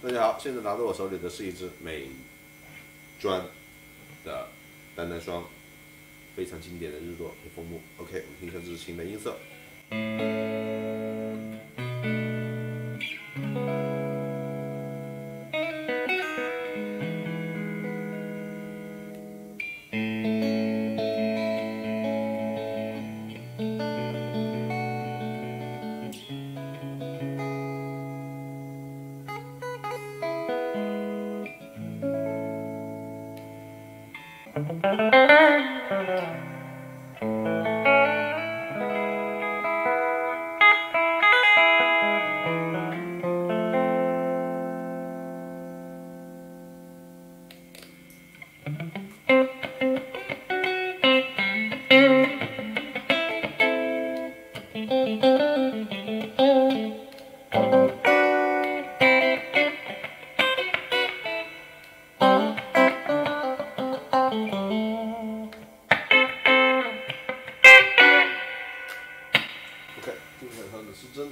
大家好，现在拿到我手里的是一支美专的单单双，非常经典的日落配枫木。OK， 我们听一下这支琴的音色。OK， 基本上的是真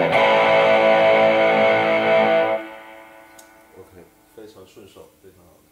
的。OK， 非常顺手，非常好。